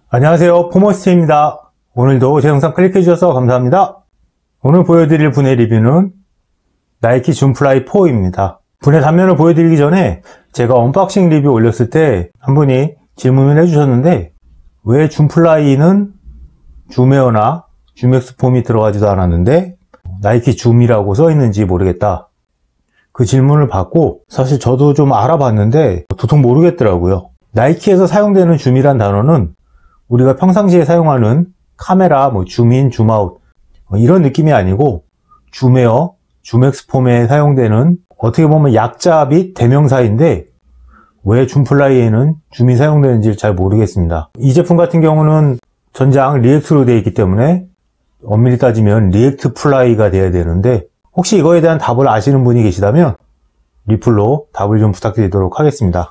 안녕하세요, 포머스트입니다. 오늘도 제 영상 클릭해 주셔서 감사합니다. 오늘 보여드릴 분해 리뷰는 나이키 줌플라이 4입니다. 분해 단면을 보여드리기 전에 제가 언박싱 리뷰 올렸을 때 한 분이 질문을 해주셨는데 왜 줌플라이는 줌웨어나 줌엑스 폼이 들어가지도 않았는데 나이키 줌이라고 써 있는지 모르겠다. 그 질문을 받고 사실 저도 좀 알아봤는데 도통 모르겠더라고요. 나이키에서 사용되는 줌이란 단어는 우리가 평상시에 사용하는 카메라, 줌인, 줌아웃 이런 느낌이 아니고 줌웨어, 줌엑스 폼에 사용되는 어떻게 보면 약자 및 대명사인데 왜 줌플라이에는 줌이 사용되는지 잘 모르겠습니다. 이 제품 같은 경우는 전장 리액트로 되어 있기 때문에 엄밀히 따지면 리액트 플라이가 돼야 되는데 혹시 이거에 대한 답을 아시는 분이 계시다면 리플로 답을 좀 부탁드리도록 하겠습니다.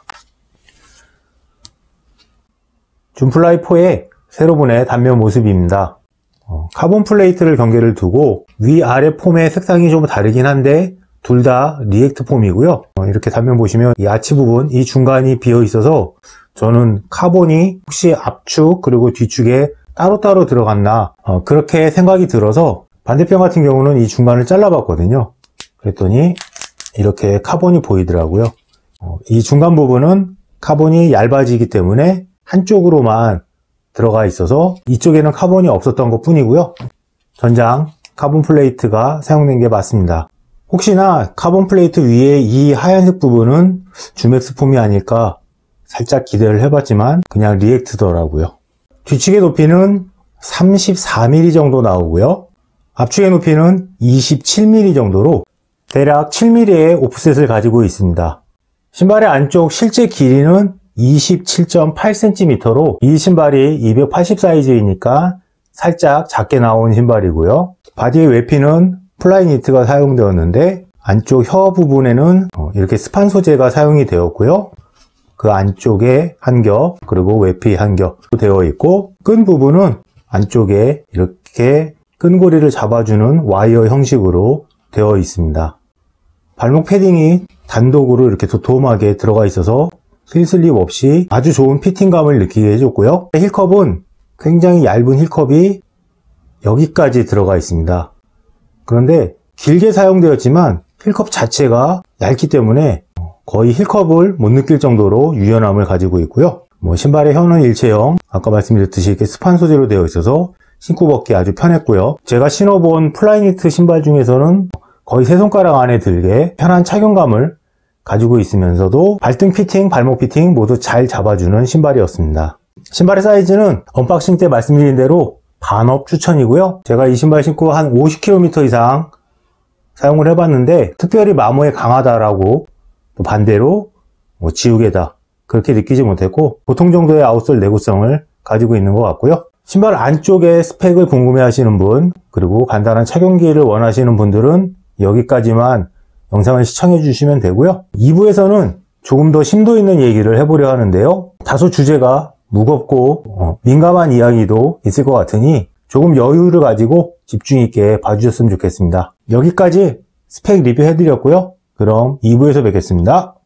줌플라이 4의 세로 분해 단면 모습입니다. 카본 플레이트를 경계를 두고 위아래 폼의 색상이 좀 다르긴 한데 둘 다 리액트 폼이고요. 이렇게 단면 보시면 이 아치 부분, 이 중간이 비어 있어서 저는 카본이 혹시 앞축 그리고 뒤축에 따로따로 들어갔나 그렇게 생각이 들어서 반대편 같은 경우는 이 중간을 잘라봤거든요. 그랬더니 이렇게 카본이 보이더라고요. 이 중간 부분은 카본이 얇아지기 때문에 한쪽으로만 들어가 있어서 이쪽에는 카본이 없었던 것 뿐이고요. 전장 카본 플레이트가 사용된 게 맞습니다. 혹시나 카본 플레이트 위에 이 하얀색 부분은 줌엑스 폼이 아닐까 살짝 기대를 해봤지만 그냥 리액트더라고요. 뒤축의 높이는 34mm 정도 나오고요. 앞축의 높이는 27mm 정도로 대략 7mm의 오프셋을 가지고 있습니다. 신발의 안쪽 실제 길이는 27.8cm로 이 신발이 280 사이즈이니까 살짝 작게 나온 신발이고요. 바디의 외피는 플라이 니트가 사용되었는데 안쪽 혀 부분에는 이렇게 스판 소재가 사용이 되었고요. 그 안쪽에 한 겹 그리고 외피 한 겹 되어 있고 끈 부분은 안쪽에 이렇게 끈고리를 잡아주는 와이어 형식으로 되어 있습니다. 발목 패딩이 단독으로 이렇게 도톰하게 들어가 있어서 힐슬립 없이 아주 좋은 피팅감을 느끼게 해줬고요. 힐컵은 굉장히 얇은 힐컵이 여기까지 들어가 있습니다. 그런데 길게 사용되었지만 힐컵 자체가 얇기 때문에 거의 힐컵을 못 느낄 정도로 유연함을 가지고 있고요. 신발의 혀는 일체형, 아까 말씀드렸듯이 이렇게 스판 소재로 되어 있어서 신고 벗기 아주 편했고요. 제가 신어본 플라이니트 신발 중에서는 거의 세 손가락 안에 들게 편한 착용감을 가지고 있으면서도 발등 피팅, 발목 피팅 모두 잘 잡아주는 신발이었습니다. 신발의 사이즈는 언박싱 때 말씀드린 대로 반업 추천이고요. 제가 이 신발 신고 한 50km 이상 사용을 해봤는데 특별히 마모에 강하다라고 또 반대로 지우개다 그렇게 느끼지 못했고 보통 정도의 아웃솔 내구성을 가지고 있는 것 같고요. 신발 안쪽의 스펙을 궁금해 하시는 분 그리고 간단한 착용기를 원하시는 분들은 여기까지만 영상을 시청해 주시면 되고요. 2부에서는 조금 더 심도 있는 얘기를 해보려 하는데요. 다소 주제가 무겁고 민감한 이야기도 있을 것 같으니 조금 여유를 가지고 집중 있게 봐주셨으면 좋겠습니다. 여기까지 스펙 리뷰 해드렸고요. 그럼 2부에서 뵙겠습니다.